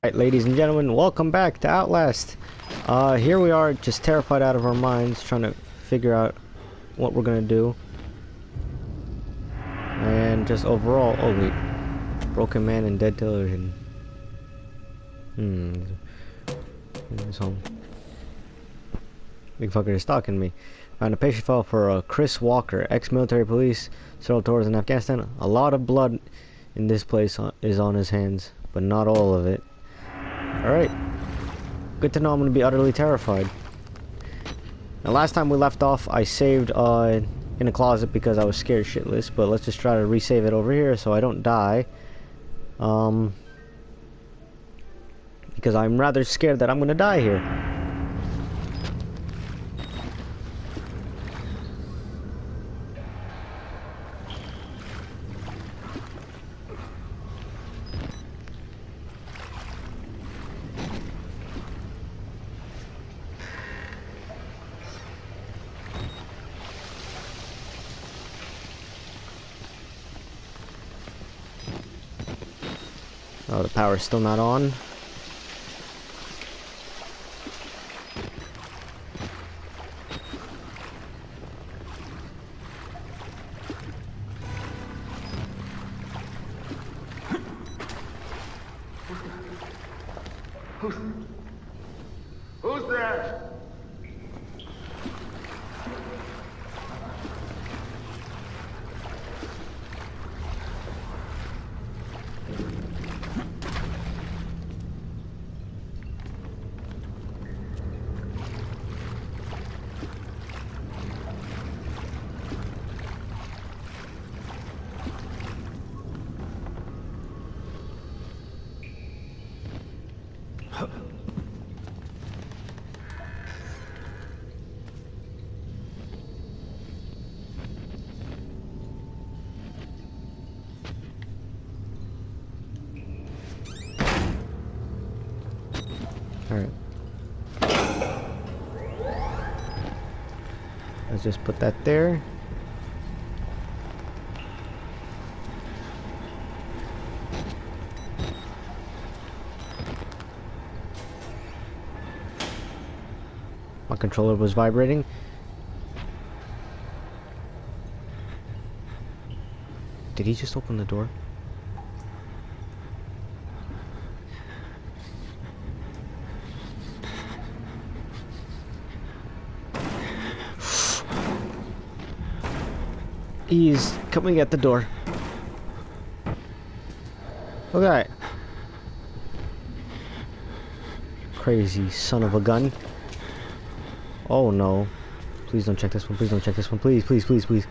Alright, ladies and gentlemen, welcome back to Outlast. Here we are, just terrified out of our minds, trying to figure out what we're gonna do. And just overall, oh wait, broken man and dead television. He's home. Big fucker is stalking me. Found a patient file for Chris Walker, ex-military police, several tours in Afghanistan. A lot of blood in this place is on his hands, but not all of it. Alright. Good to know I'm going to be utterly terrified. Now, last time we left off, I saved in a closet because I was scared shitless, but let's just try to resave it over here so I don't die. Because I'm rather scared that I'm going to die here. Oh, the power's still not on. Who's there? Alright. Let's just put that there. My controller was vibrating. Did he just open the door? He's coming at the door. Okay. Crazy son of a gun. Oh no. Please don't check this one. Please don't check this one. Please, please, please, please.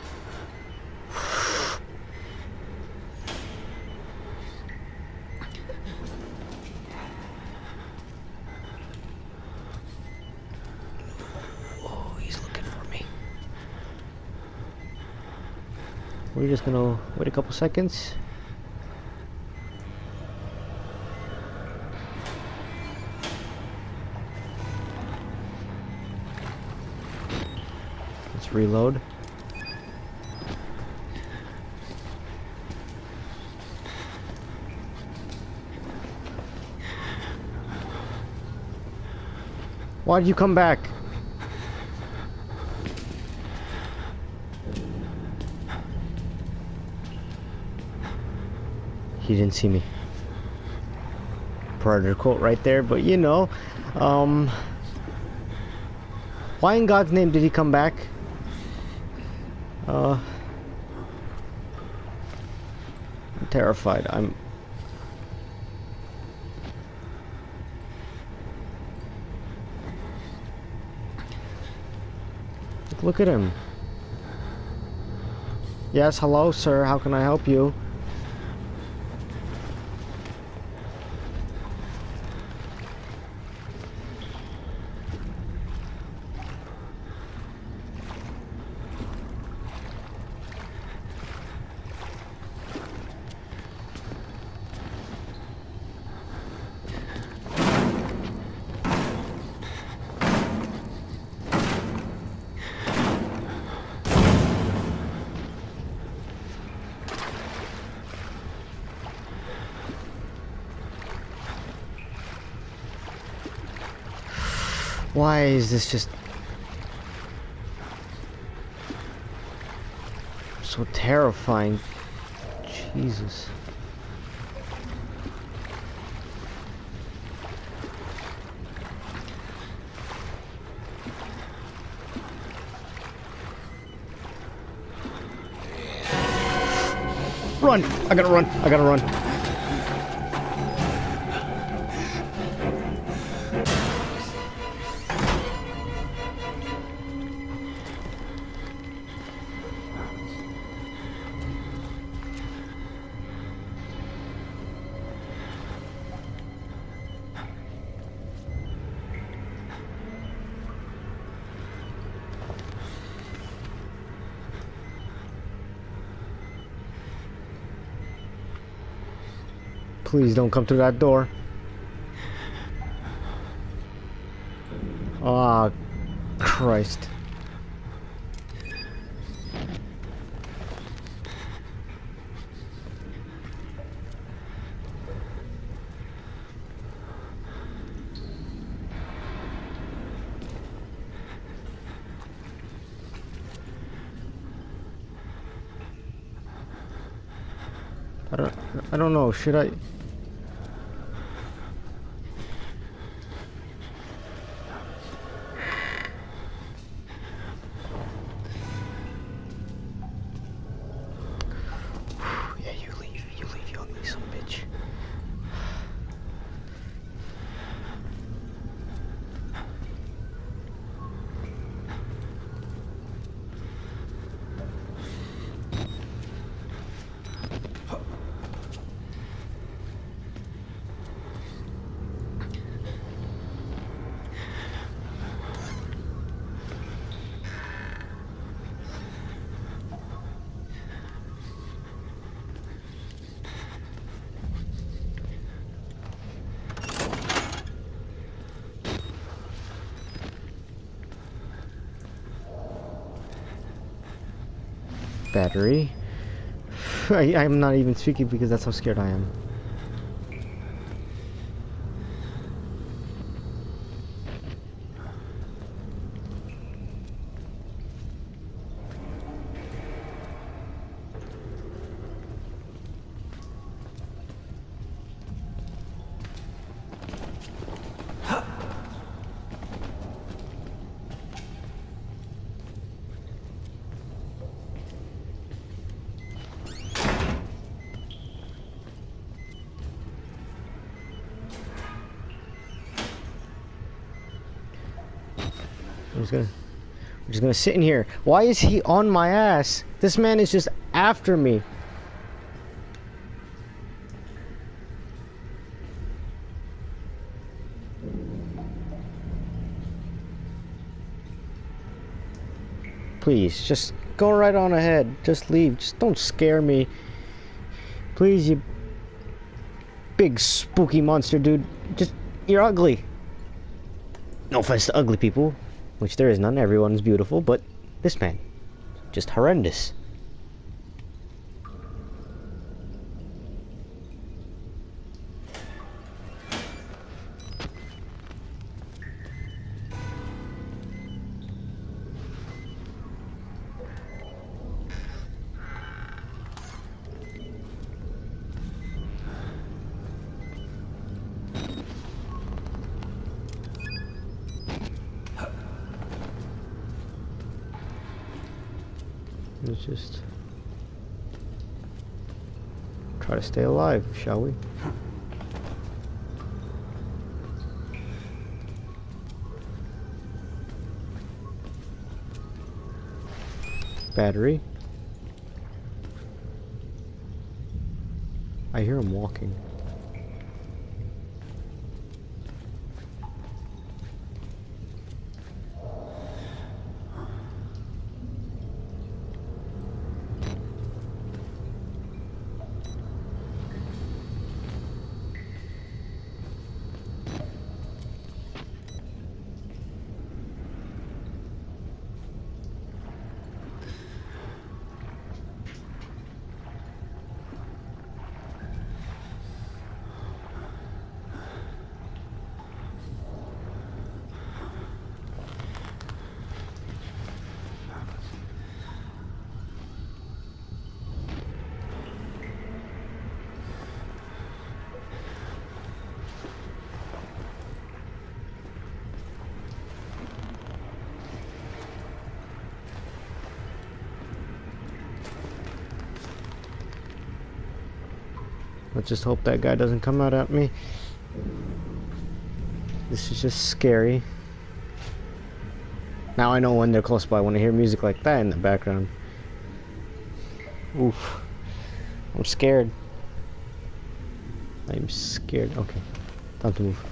Oh, he's looking for me. We're just gonna wait a couple seconds. Let's reload. Why'd you come back? He didn't see me. Predator quote right there, but you know, why in God's name did he come back? I'm terrified. Look at him. Yes, hello, sir. How can I help you? Why is this just so terrifying? Jesus. Run! I gotta run! I gotta run! Please don't come through that door. Ah, Christ. I don't know, should I? Yeah, you leave, you ugly son of a bitch. Battery. I'm not even speaking because that's how scared I am. We're just gonna sit in here. Why is he on my ass? This man is just after me. Please, just go right on ahead. Just leave. Just don't scare me. Please, you big spooky monster, dude. You're ugly. No offense to ugly people. Which there is none, everyone's beautiful, but this man, just horrendous. Let's just try to stay alive, shall we? Battery. I hear him walking. Let's just hope that guy doesn't come out at me. This is just scary. Now I know when they're close by, when I hear music like that in the background. Oof. I'm scared. I'm scared. Okay. Time to move.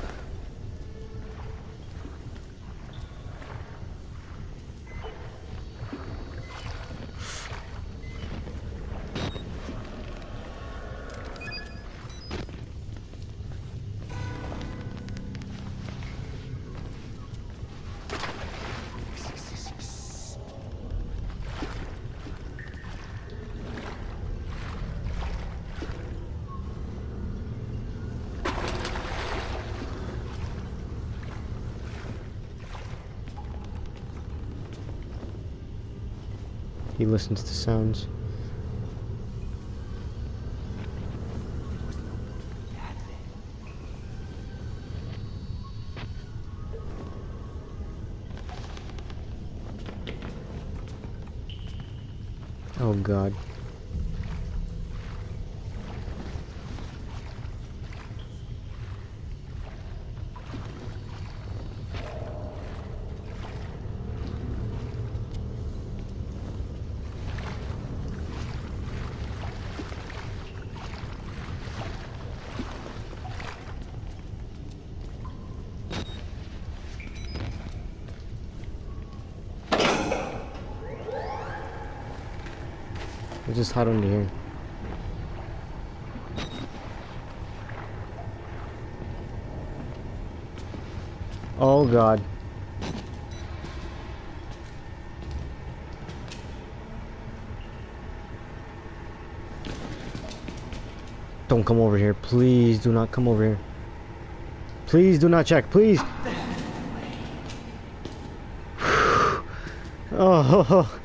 He listens to sounds. Oh God. Let's just hide under here. Oh God. Don't come over here. Please do not come over here. Please do not check. Please. Oh.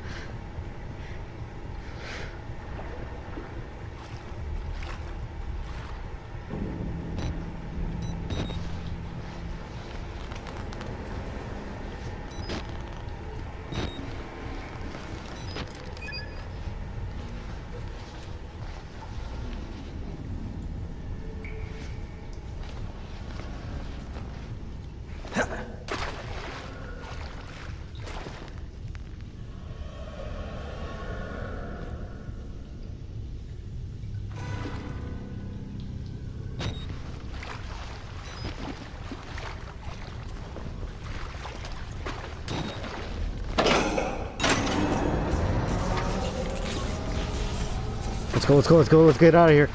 Let's get out of here.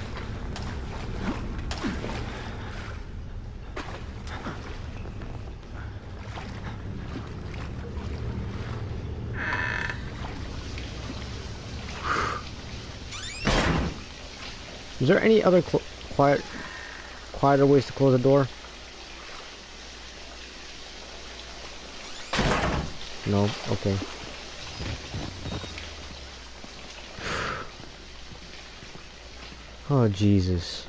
Is there any other quieter ways to close the door? No, okay. Oh, Jesus.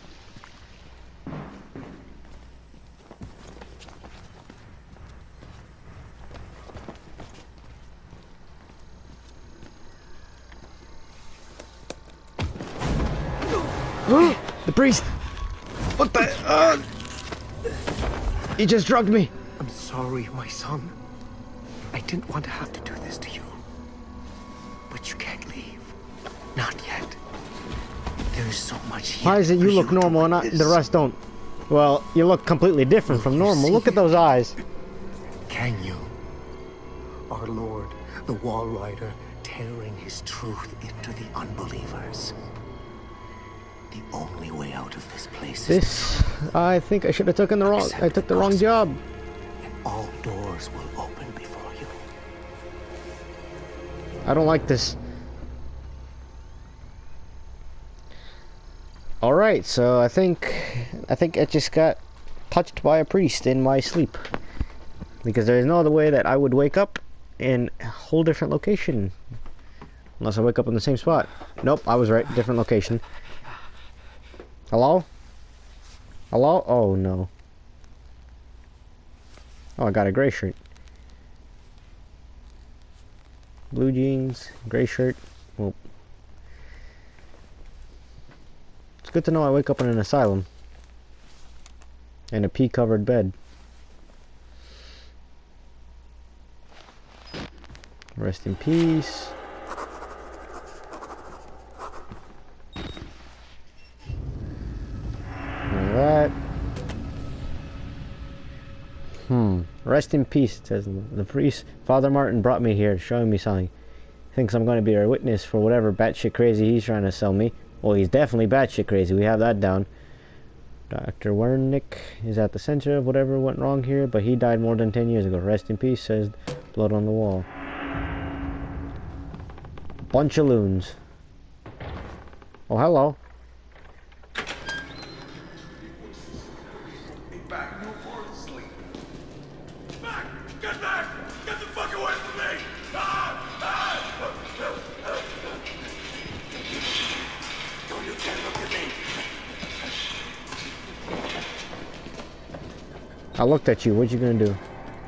The priest! What the? He just drugged me. I'm sorry, my son. I didn't want to have to do this to you. But you can't leave. Not yet. There is so much here. Why is it you look normal and the rest don't? Well, you look completely different from normal. Look at those eyes. Can you? Our Lord, the Wall Rider, tearing his truth into the unbelievers. The only way out of this place is I think I should have taken the wrong. I took the wrong job. And all doors will open before you. I don't like this. All right, so I think I just got touched by a priest in my sleep, because there is no other way that I would wake up in a whole different location, unless I wake up in the same spot. Nope, I was right. Different location. Hello? Hello? Oh no. Oh, I got a gray shirt. Blue jeans, gray shirt. Well, good to know I wake up in an asylum. In a pea-covered bed. Rest in peace. Like that. Rest in peace, it says the priest. Father Martin brought me here, showing me something. Thinks I'm going to be a witness for whatever batshit crazy he's trying to sell me. Well, he's definitely batshit crazy. We have that down. Dr. Wernick is at the center of whatever went wrong here, but he died more than 10 years ago. Rest in peace, says blood on the wall. Bunch of loons. Oh, hello. Get back! Get the fuck away from me! Don't you dare look at me! I looked at you. What you gonna do?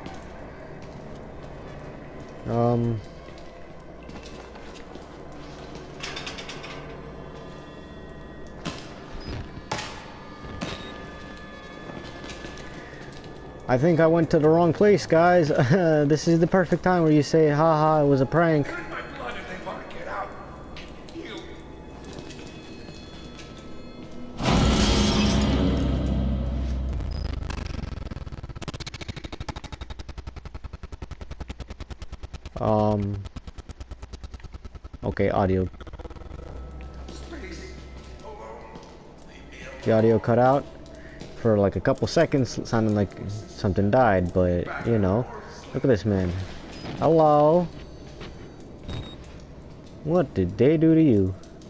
I think I went to the wrong place, guys. This is the perfect time where you say, haha, it was a prank. Drink my blood if they want to get out. You. Okay, audio. The audio cut out for like a couple seconds, sounding like something died, but you know, look at this man. Hello. What did they do to you?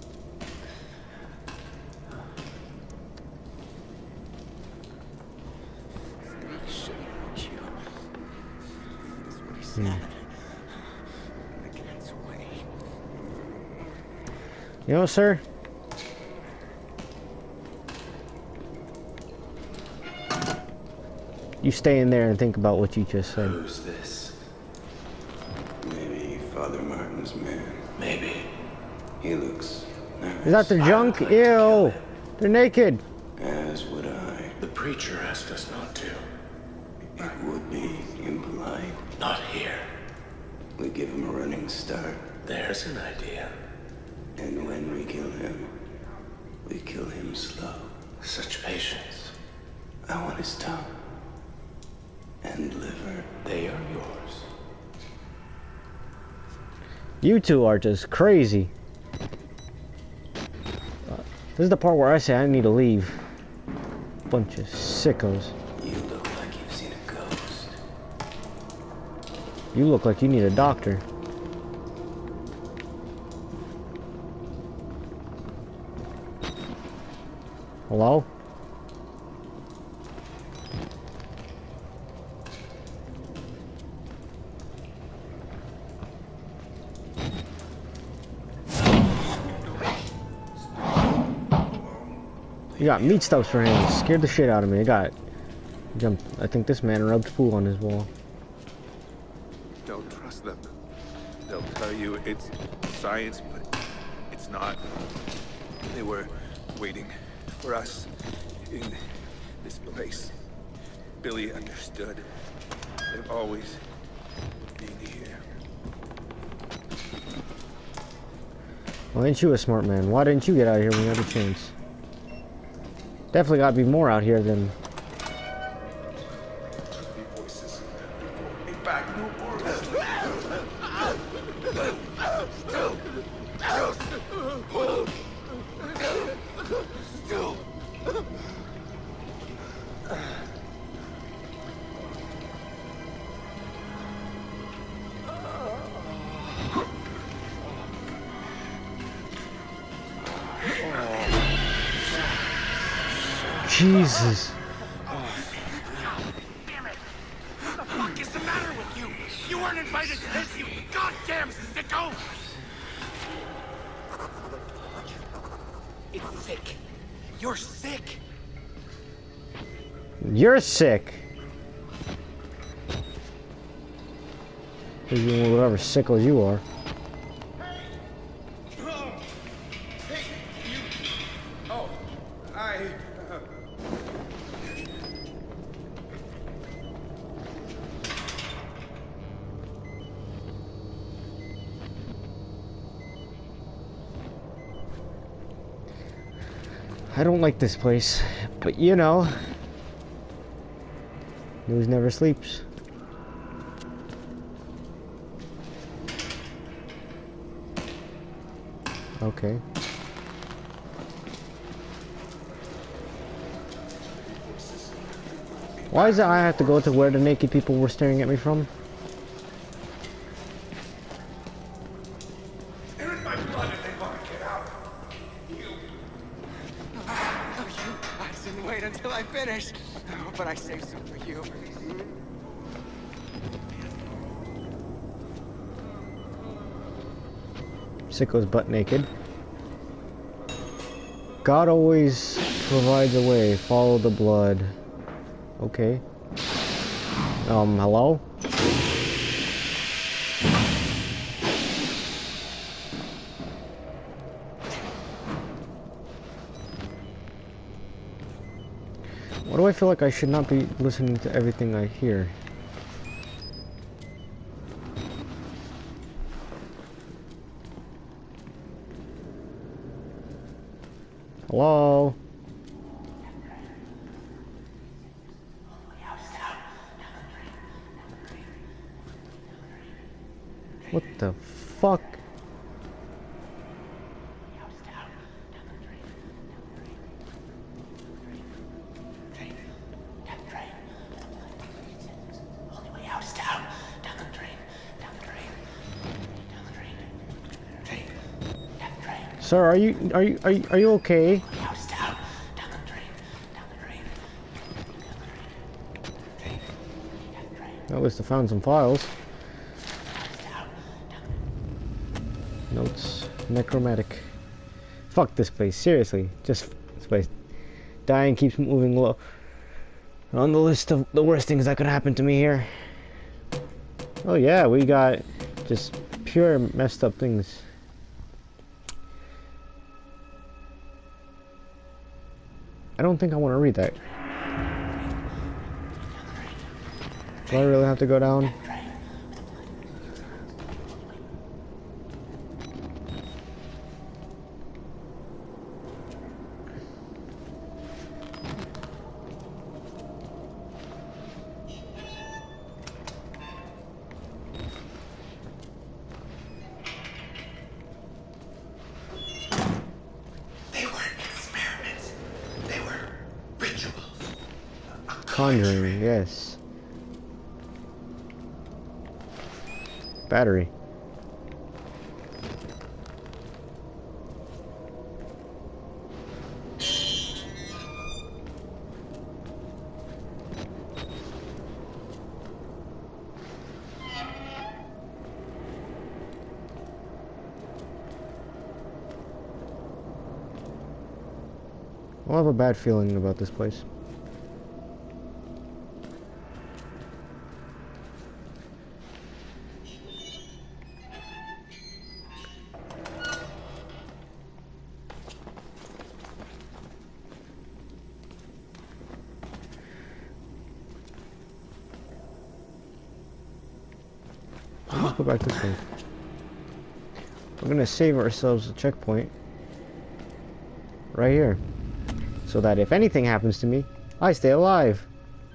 You know, sir? You stay in there and think about what you just said. Who's this? Maybe Father Martin's man. Maybe. He looks nervous. Is that the junk? Ew! They're naked! As would I. The preacher asked us not to. It would be impolite. Not here. We give him a running start. There's an idea. And when we kill him slow. Such patience. I want his tongue. And liver. They are yours. You two are just crazy. This is the part where I say I need to leave. Bunch of sickos. You look like you've seen a ghost. You look like you need a doctor. Hello? You got meat stuffs for hands. Scared the shit out of me. I got jumped. I think this man rubbed poo on his wall. Don't trust them. They'll tell you it's science, but it's not. They were waiting for us in this place. Billy understood. They've always been here. Well, ain't you a smart man? Why didn't you get out of here when you had a chance? Definitely gotta be more out here than... Voices. Be back no more. Still. Jesus. Damn it! What the fuck is the matter with you? You weren't invited to this, you goddamn sicko! It's sick. You're sick. You're sick. Whatever sickles you are. Hey, you. Oh, I don't like this place, but you know, news never sleeps. Okay. Why is it I have to go to where the naked people were staring at me from? They're in my blood and they want to get out. You. I didn't wait until I finished. Oh, but I saved some for you. Sicko's butt naked. God always provides a way. Follow the blood. Okay. Hello? Why do I feel like I should not be listening to everything I hear? Hello? What the fuck? Sir, are you okay? At least I found some files. Notes. Necromantic. Fuck this place, seriously. Just this place. Dying keeps moving low. On the list of the worst things that could happen to me here. Oh yeah, we got just pure messed up things. I don't think I want to read that. Do I really have to go down? They weren't experiments. They were rituals. Conjuring, yes. Battery. I have a bad feeling about this place. Let's go back this way. We're gonna save ourselves a checkpoint right here, so that if anything happens to me, I stay alive.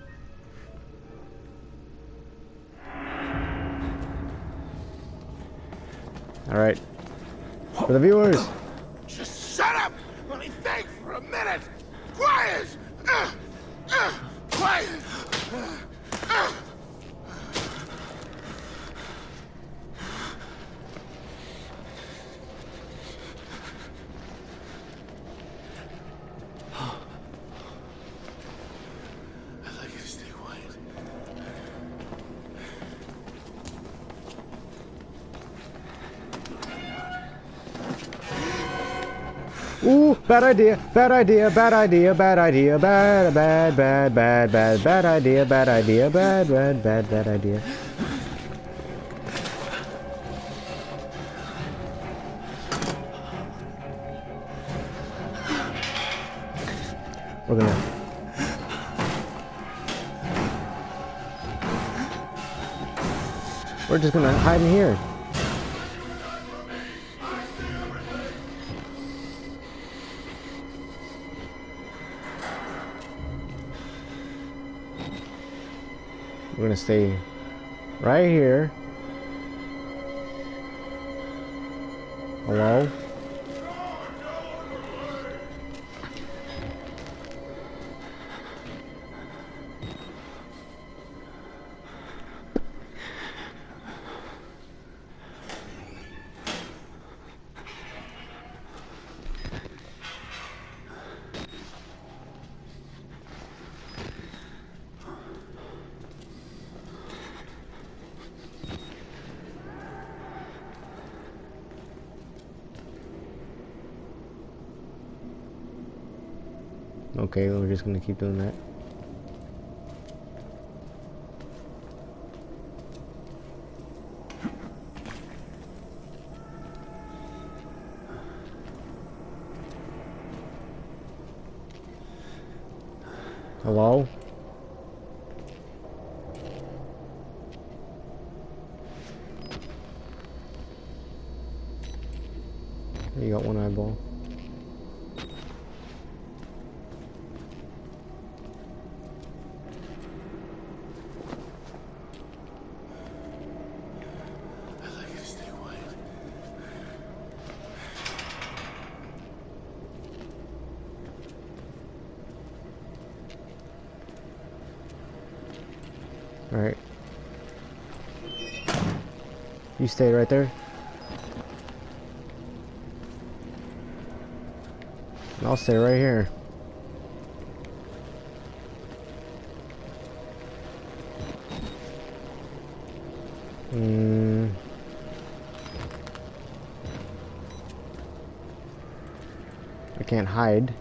Alright. For the viewers. Just shut up! Let me think for a minute! Quiet! Quiet! I'd like you to stay quiet. Ooh, bad idea, bad idea, bad idea, bad idea, bad idea, bad idea, bad idea. We're just gonna hide in here. We're gonna stay right here. Hello? Okay, we're just gonna keep doing that. Hello? You got one eyeball. Alright. You stay right there. And I'll stay right here. I can't hide.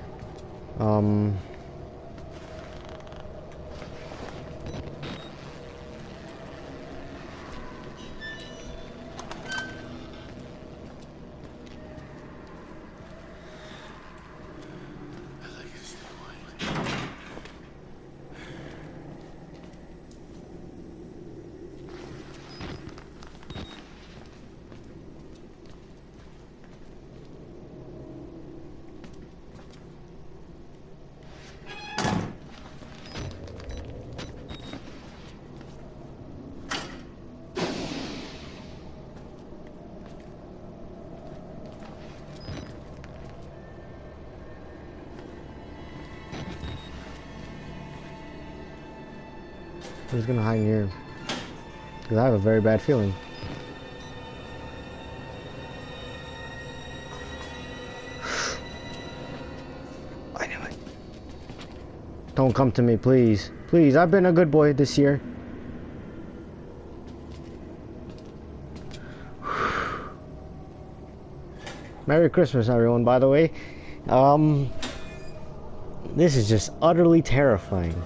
Who's gonna hide in here? Because I have a very bad feeling. I knew it. Don't come to me, please. Please, I've been a good boy this year. Merry Christmas, everyone, by the way. This is just utterly terrifying.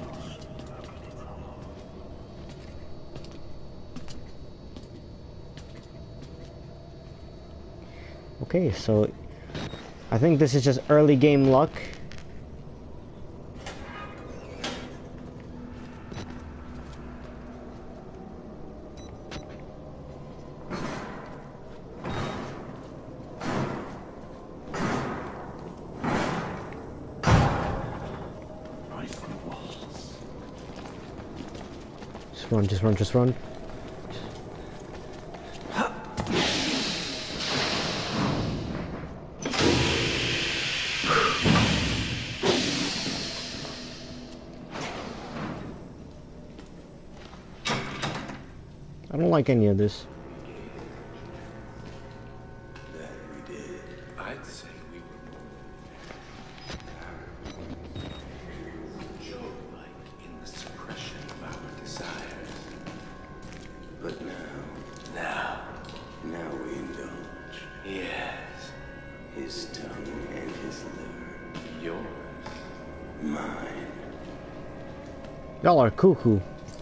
Okay, so I think this is just early game luck. Just run, just run, just run. I don't like any of this. That we did. I'd say we were Job-like in the suppression of our desires. But now we indulge. Yes. His tongue and his liver. Yours. Mine. Y'all are cuckoo.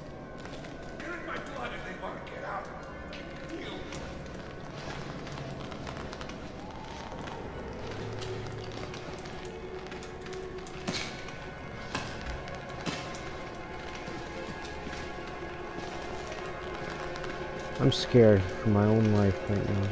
I'm scared for my own life right now.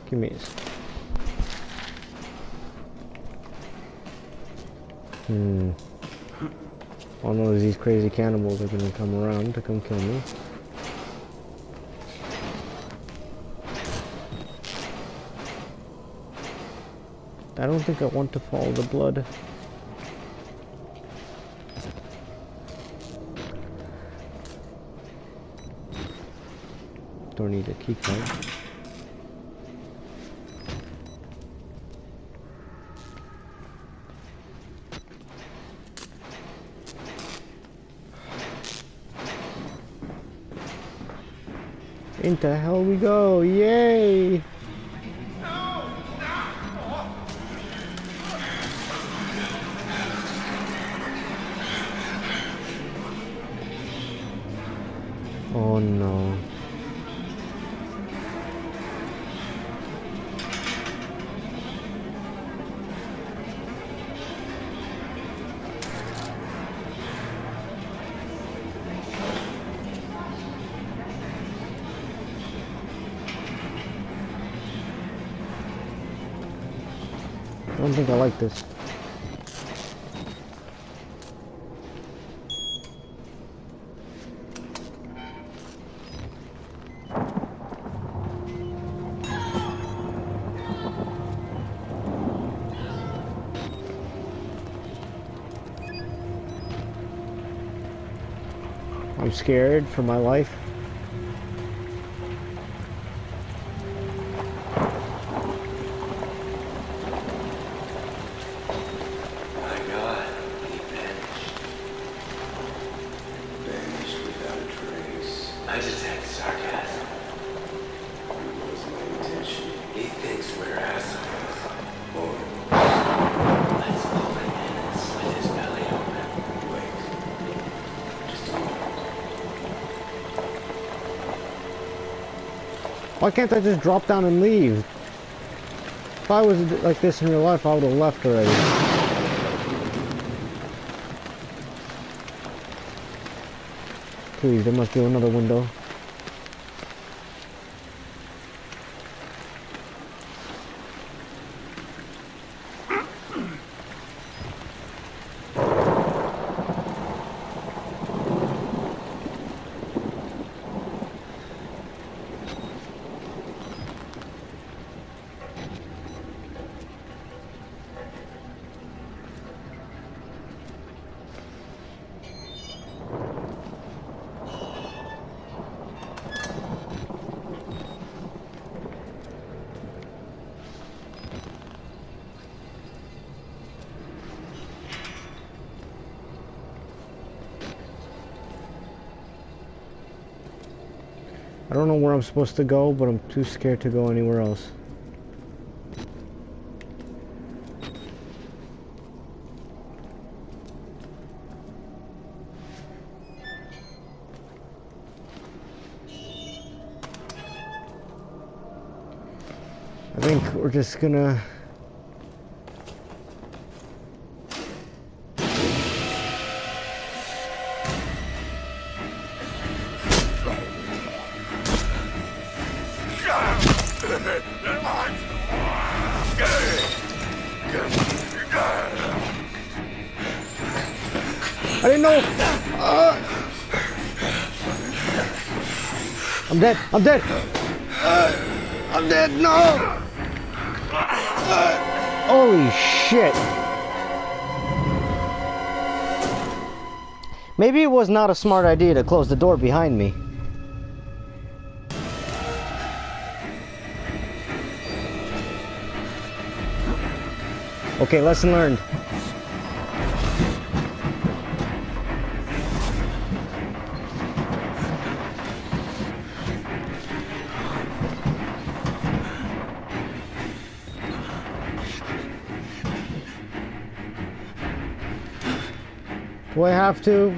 Give me this. All I know is these crazy cannibals are gonna come around to come kill me. I don't think I want to follow the blood. Don't need a key card. Into hell we go! Yay! Oh no. I don't think I like this. I'm scared for my life. My God, he vanished. Vanished without a trace. I detect sarcasm. It was my intention. He thinks we're assholes. Or let's pull him in and slit his belly open. Wait. Just a moment. Why can't I just drop down and leave? If I was like this in real life, I would have left already. Please, there must be another window. I don't know where I'm supposed to go, but I'm too scared to go anywhere else. I think we're just gonna... I didn't know. I'm dead. I'm dead. I'm dead. No. Holy shit. Maybe it was not a smart idea to close the door behind me. Okay, lesson learned. Do I have to?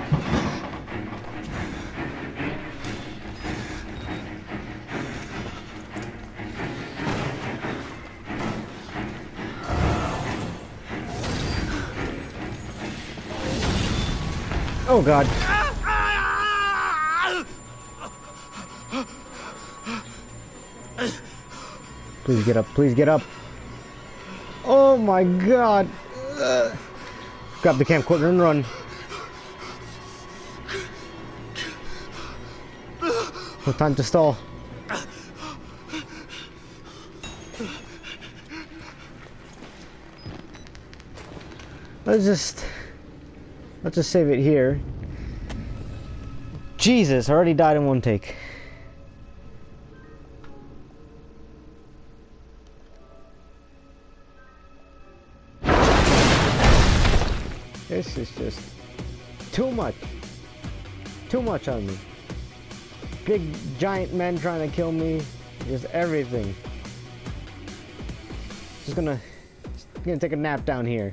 Oh God. Please get up. Please get up. Oh my god. Grab the camcorder and run. No time to stall. Let's just save it here. Jesus, I already died in one take. This is just too much. Too much on me. Big giant men trying to kill me. Just everything. Just gonna take a nap down here.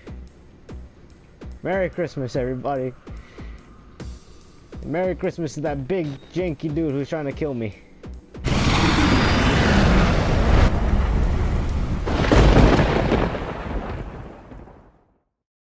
Merry Christmas, everybody. Merry Christmas to that big janky dude who's trying to kill me.